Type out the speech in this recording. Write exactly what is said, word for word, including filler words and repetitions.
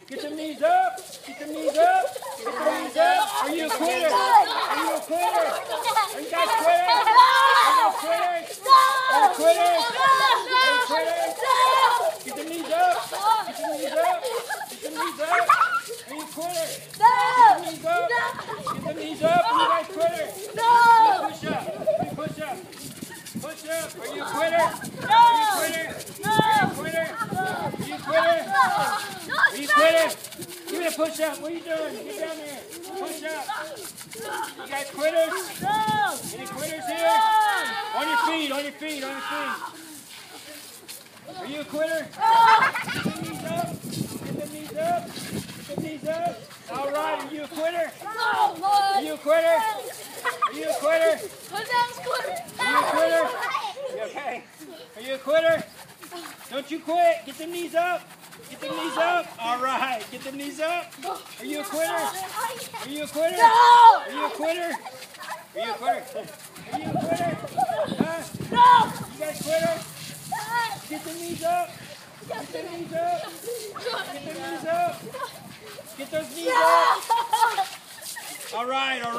Get them knees up. Get them knees up. Get them knees up. Are you a quitter? Are you a quitter? Are you guys quitters? Are you quitters? Are you quitters? Are you quitters? Get them knees up. Get them knees up. Get them knees up. Are you quitters? Get them knees up. Get them knees up. Are you guys quitters? Push up. Push up. Push up. Are you a quitter? Are you a quitter? Are you a quitter? Are you a quitter? Are you quitter? Give me a push up. What are you doing? Get down there. Push up. You guys quitters? Any quitters here? On your feet. On your feet. On your feet. Are you a quitter? Get the knees up. Get the knees up. Get the knees up. All right. Are you a quitter? Are you a quitter? Are you a quitter? Are you a quitter? You okay? Are you a quitter? Don't you quit. Get them knees up. Get them knees up. All right. Get them knees up. Are you a quitter? Are you a quitter? Are you a quitter? Are you a quitter? Are you a quitter? Huh? You guys quitters? Get them knees up. Get them knees up. Get them knees up. Get those knees up. All right. All right.